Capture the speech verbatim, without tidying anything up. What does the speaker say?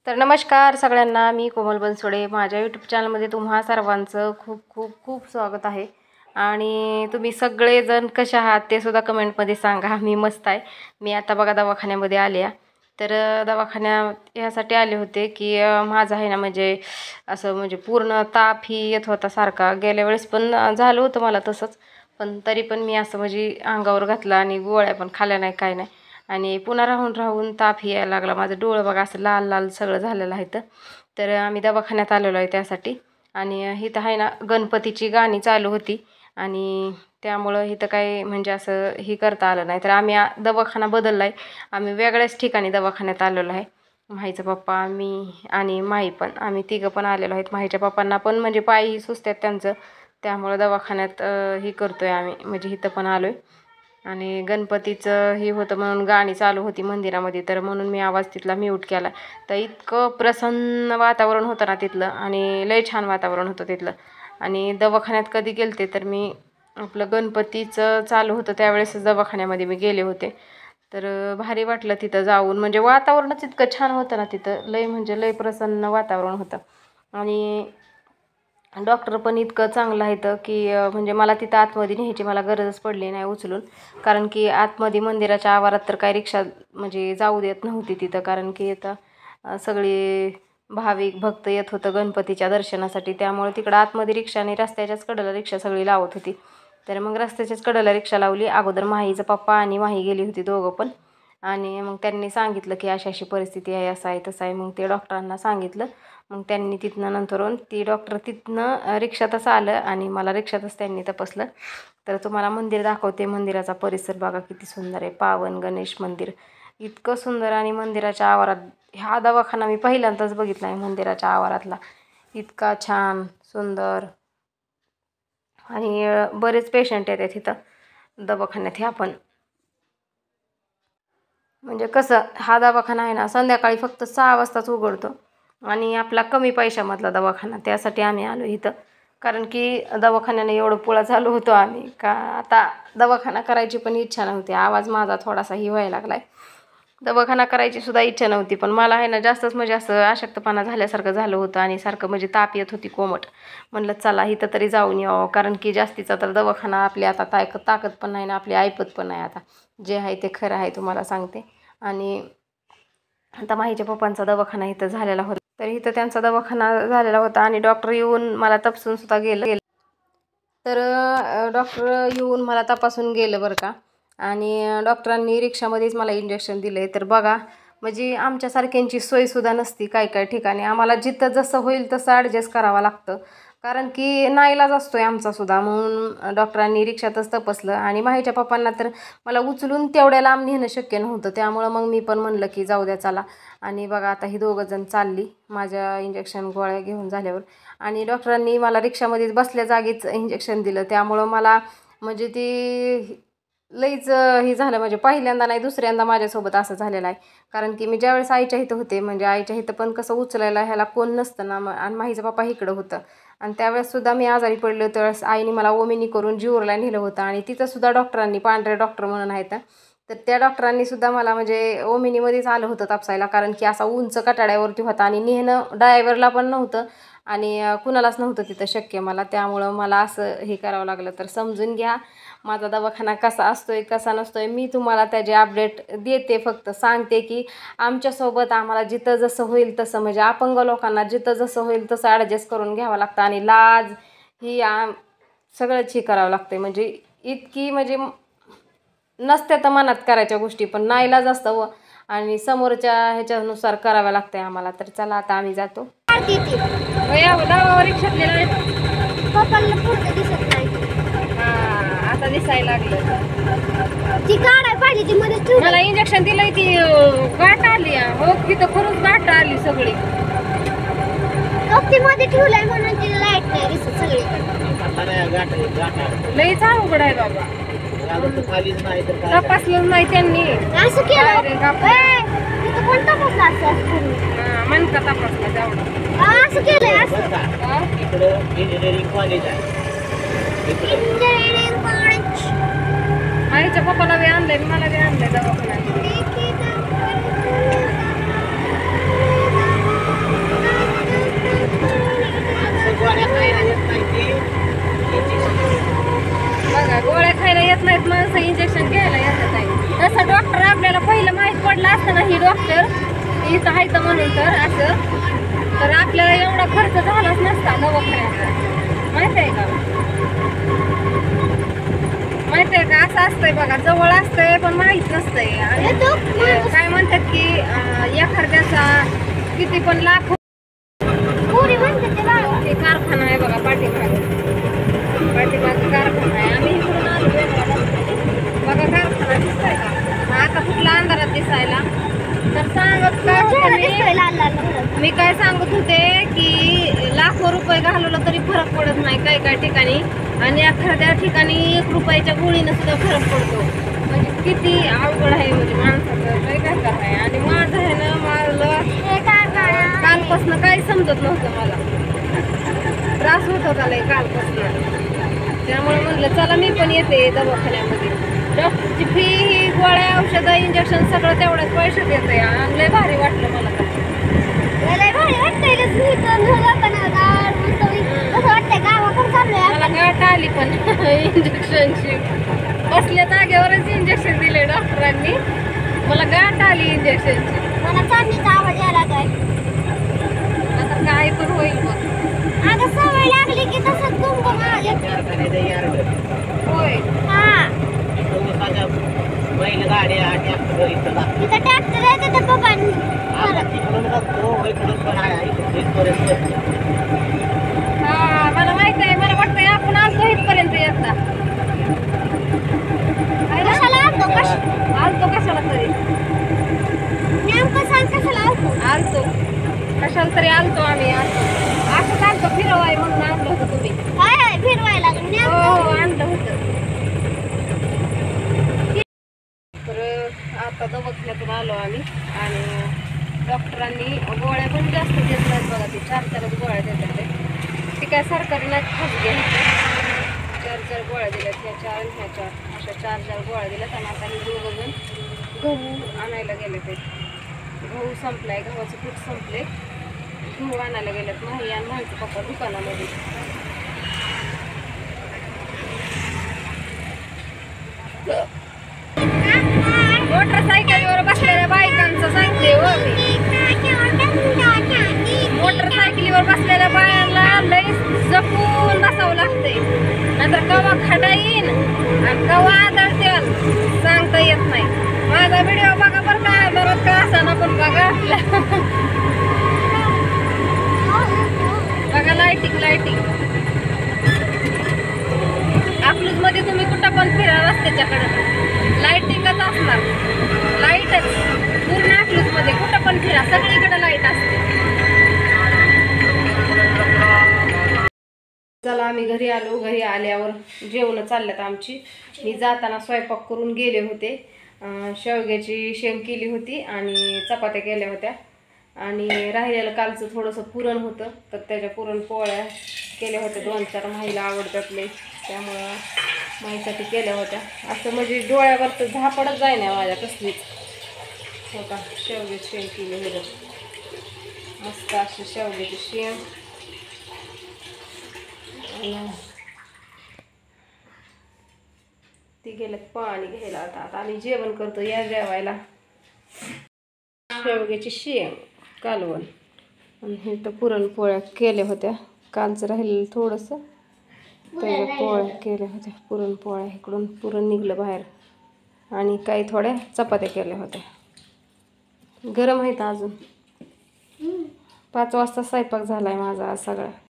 तर नमस्कार सगळ्यांना, मी कोमल बनसोडे. माझ्या यूट्यूब चॅनलमध्ये तुम्हा सर्वांचं खूप खूप खूप स्वागत आहे. आणि तुम्ही सगळेजण कसे आहात ते सुद्धा कमेंटमध्ये सांगा. मी मस्त आहे. मी आता बघा दवाखान्यामध्ये आले आहे. तर दवाखान्यात यासाठी आले होते की माझं आहे ना, म्हणजे असं म्हणजे पूर्ण ताप ही येत होता सारखा. गेल्या वेळेस पण झालं होतं मला तसंच, पण तरी पण मी असं म्हणजे अंगावर घातलं आणि गोळ्या पण खाल्ल्या नाही, काय नाही. आणि पुन्हा राहून राहून ताप यायला लागला. माझं डोळं बघा असं लाल लाल सगळं झालेलं आहे. तर आम्ही दवाखान्यात आलेलो आहे त्यासाठी. आणि इथं आहे ना, गणपतीची गाणी चालू होती आणि त्यामुळं इथं काही म्हणजे असं ही करता आलं नाही. तर आम्ही दवाखाना बदलला आहे. आम्ही वेगळ्याच ठिकाणी दवाखान्यात आलेलो आहे. माहीचा पप्पा, मी आणि माही पण, आम्ही तिघं पण आलेलो आहेत. माहीच्या पप्पांना पण म्हणजे पायही सुचतात त्यांचं, त्यामुळं दवाखान्यात ही करतो आहे आम्ही, म्हणजे इथं पण आलो आहे. आणि गणपतीचं हे होतं म्हणून गाणी चालू होती मंदिरामध्ये, तर म्हणून मी आवाज तिथला म्यूट केला. तर इतकं प्रसन्न वातावरण होतं ना तिथलं, आणि लय छान वातावरण होतं तिथलं. आणि दवाखान्यात कधी गेलते तर मी आपलं गणपतीचं चालू होतं त्यावेळेसच दवाखान्यामध्ये मी गेले होते. तर भारी वाटलं तिथं जाऊन, म्हणजे वातावरणच इतकं छान होतं ना तिथं, लय म्हणजे लय प्रसन्न वातावरण होतं. आणि डॉक्टर पण इतकं चांगलं आहे तर की म्हणजे मला तिथं आतमध्ये न्यायची मला गरजच पडली नाही उचलून. कारण की आतमध्ये मंदिराच्या आवारात तर काही रिक्षा म्हणजे जाऊ देत नव्हती तिथं, कारण की इथं सगळी भाविक भक्त येत होतं गणपतीच्या दर्शनासाठी. त्यामुळे तिकडं आतमध्ये रिक्षा आणि रस्त्याच्याच कडेला रिक्षा सगळी लावत होती. तर मग रस्त्याच्याच कडेला रिक्षा लावली. अगोदर माहीचा पप्पा आणि माही गेली होती दोघं पण. आणि मग त्यांनी सांगितलं की अशी अशी परिस्थिती आहे, असं आहे तसं आहे. मग ते डॉक्टरांना सांगितलं. मग त्यांनी तिथनं नंतरून ती डॉक्टर तिथनं रिक्षातच आलं आणि मला रिक्षातच त्यांनी तपासलं. तर तुम्हाला मंदिर दाखवते. मंदिराचा परिसर बघा किती सुंदर आहे. पावन गणेश मंदिर इतकं सुंदर. आणि मंदिराच्या आवारात ह्या दवाखाना मी पहिल्यांदाच बघितला आहे मंदिराच्या आवारातला, इतका छान सुंदर. आणि बरेच पेशंट येतात इथं दवाखान्यात. ह्या पण म्हणजे कसं, हा दवाखाना आहे ना संध्याकाळी फक्त सहा वाजताच उघडतो आणि आपला कमी पैशामधला दवाखाना, त्यासाठी आम्ही आलो इथं. कारण की दवाखान्याने एवढं पुळा चालू होतो आम्ही का आता दवाखाना करायची पण इच्छा नव्हती. आवाज माझा थोडासा ही व्हायला लागला आहे. दवाखाना करायची सुद्धा इच्छा नव्हती, पण मला आहे ना जास्तच म्हणजे असं अशक्तपणा झाल्यासारखं झालं होतं आणि सारखं म्हणजे ताप येत होती कोमट. म्हणलं चला इथं तरी जाऊन यावं, कारण की जास्तीचा तर दवाखाना आपली आता ताक ताकद पण नाही ना, आपली ऐपत पण नाही. आता जे आहे ते खरं आहे तुम्हाला सांगते. आणि आता माहीच्या पप्पांचा दवाखाना इथं झालेला होता, तर इथं त्यांचा दवाखाना झालेला होता आणि डॉक्टर येऊन मला तपासून सुद्धा गेलं. तर डॉक्टर येऊन मला तपासून गेलं बरं का. आणि डॉक्टरांनी रिक्षामध्येच मला इंजेक्शन दिलं आहे. तर बघा म्हणजे आमच्यासारख्यांची सोयसुद्धा नसती काय काय ठिकाणी. आम्हाला जिथं जसं होईल तसं ॲडजस्ट करावं लागतं, कारण की नाईलाज असतो आहे आमचासुद्धा. म्हणून डॉक्टरांनी रिक्षातच तपासलं. आणि माहीच्या पप्पांना तर मला उचलून तेवढ्या लांब नेणं शक्य नव्हतं, त्यामुळं मग मी पण म्हणलं की जाऊ द्या चला. आणि बघा आता ही दोघंजण चालली माझ्या इंजेक्शन गोळ्या घेऊन झाल्यावर. आणि डॉक्टरांनी मला रिक्षामध्येच बसल्या जागीच इंजेक्शन दिलं, त्यामुळं मला म्हणजे ती लईच हे झालं. म्हणजे पहिल्यांदा नाही दुसऱ्यांदा माझ्यासोबत असं झालेलं आहे. कारण की मी ज्यावेळेस आईच्या इथं होते, म्हणजे आईच्या इथं पण कसं उचलायला ह्याला कोण नसतं ना, आणि माहीचा पप्पा इकडं होतं. आणि त्यावेळेससुद्धा मी आजारी पडले त्यावेळेस आईने मला ओमिनी करून जीवरला नेलं होतं. आणि तिथंसुद्धा डॉक्टरांनी, पांढरे डॉक्टर म्हणून आहेत, तर त्या डॉक्टरांनीसुद्धा मला म्हणजे ओमिनीमध्येच आलं होतं तापसायला. कारण की असा उंच कटाड्यावरती होता आणि नेहणं ड्रायव्हरला पण नव्हतं आणि कुणालाच नव्हतं तिथं शक्य मला, त्यामुळं मला असं हे करावं लागलं. तर समजून घ्या माझा दवाखाना कसा असतोय कसा नसतोय. मी तुम्हाला त्याचे अपडेट देते, फक्त सांगते की आमच्यासोबत आम्हाला जिथं जसं होईल तसं, म्हणजे अपंग लोकांना जिथं जसं होईल तसं ॲडजस्ट करून घ्यावं लागतं. आणि लाज ही आम सगळंच ही करावं लागतं. म्हणजे इतकी म्हणजे नसते तर मनात करायच्या गोष्टी, पण नाईलाज असतं व आणि समोरच्या ह्याच्यानुसार कराव्या लागतंय आम्हाला. तर चला आता आम्ही जातो. आता दिसायला लागलं ती काढाय पाहिजे. ती मध्ये मला इंजेक्शन दिलंय, ती गाठ आली हो, तिथं खरंच गाठ आली सगळी. मध्ये ठेवलंय म्हणून तिला लाईट नाही दिसत सगळी. लई चांगलं उघड आहे बाबा, तपासलं नाही त्यांनी. असं केलं रे कोण तपासलं असं मनका तपासला तेवढा असं केलंय. असं इंजिनिअरिंग कॉलेज आहे. आईच्या पप्पाला बी आणलंय, मला बी आणलंय दवाखान्यात. इथं आहे तर म्हणून तर असं तर आपल्याला एवढा खर्च झालाच नसता दवाखान्याचा. माहित आहे का माहित आहे का असं असतंय बघा, जवळ असतंय पण माहित नसतंय. आणि काय म्हणतात की एखाद्याचा किती पण लाख कारखाना आहे बघा पाठीमागे पाठीमागे कारखाना आहे. आम्ही इकडून आलो बघा कारखाना दिसतोय का आता कुठला अंधारात दिसायला. तर सांगत काय मी काय सांगत होते की लाखो रुपये घालवलं तरी फरक पडत नाही काही काही ठिकाणी आणि एखाद्या ठिकाणी एक रुपयाच्या गोळीनं सुद्धा फरक पडतो. म्हणजे किती अवघड आहे म्हणजे माणसाचं काही काय काय आहे. आणि माझं आहे ना मला कालपासून काही समजत नव्हतं, मला त्रास होत होता लय कालपासून. त्यामुळे म्हटलं चला मी पण येते दवाखान्यामध्ये. डॉक्टरची फी ही गोळ्या औषधं इंजेक्शन सगळं तेवढ्याच पैशात येतं आहे. आणि लय भारी वाटलं मला तर. मला गाठ आली पण इंजेक्शनची बसल्या जागेवरच इंजेक्शन दिले डॉक्टरांनी. मला गाठ आली इंजेक्शनची. मला चांदीचा आवाज यायला लागलाय. आता काय पण होईल मग. आता सवय लागली की तसंच तुमचं होय. हा बैलगाड्या ट्रॅक्टर आहे तिथं पप्पा हा मला माहित आहे. मला वाटतंय आपण आलतो इथपर्यंत एकदा. कशाला आलतो आलतो कशाला तरी नेमकं सांग कशाला आलतो आलतो कशाला तरी आलतो आम्ही. आलतो असं आलतो फिरवाय म्हणून आणलं होतं तुम्ही. काय फिरवायला हो आणलं होतं. तर आता दवाखान्यातून आलो आम्ही आणि डॉक्टरांनी गोळ्या पण जास्त देत नाहीत बघा. ते चार चारच गोळ्या देतात ते. ती काय सरकारी नाही खाजगी चार चार गोळ्या दिल्यात. ह्या चार ह्या चार अशा चार चार गोळ्या दिल्यात. आणि आता मी दोघं जण गहू आणायला गेले. ते गहू संपलाय, गव्हाचं पीठ संपले. गहू आणायला गेलेत माही आणि माहीचं पप्पा दुकानामध्ये. मोटरसायकलीवर बसलेल्या बायकांचं सांगते हो मी. मोटरसायकलीवर बसलेल्या बायांना लई जपून बसावं लागतंय, नंतर कवा खडा येईन आणि कवा आदळत्याल सांगता येत नाही. माझा व्हिडिओ बघा बरं का, आदळत का असा पण बघा. बघा लाईटिंग लाईटिंग अकलूज मध्ये तुम्ही कुठं पण फिरा रस्त्याच्याकडे लाईटिंगच असणार. लाईटच पूर्ण अकलूज मध्ये कुठं पण फिरा सगळीकडे लाईट असते. चला आम्ही घरी आलो. घरी आल्यावर जेवण चालल्यात आमची. मी जाताना स्वयंपाक करून गेले होते. शेवग्याची शेंग केली होती आणि चपात्या केल्या होत्या. आणि राहिलेलं कालचं थोडंसं पुरण होतं तर त्याच्या पुरणपोळ्या केल्या होत्या. दोन चार माईला आवडतात लई, त्यामुळं माईसाठी केल्या होत्या. असं म्हणजे डोळ्यावर तर झापडच जाय ना माझ्या कसलीच. हो का शेवग्याची शेंग केली होती मस्त अशी शेवग्याची शेंग. ती गेल्यात पाणी घ्यायला. आता आता आम्ही जेवण करतो, या जेवायला. शेवग्याची शेंग कालवण आणि हे तर पुरणपोळ्या केल्या होत्या. कालचं राहिलेलं थोडंसं त्याच्या पोळ्या केल्या होत्या. पुरणपोळ्या इकडून पुरण निघलं बाहेर. आणि काही थोड्या चपात्या केल्या होत्या. गरम आहेत अजून. पाच वाजता स्वयंपाक झालाय माझा आज सगळा.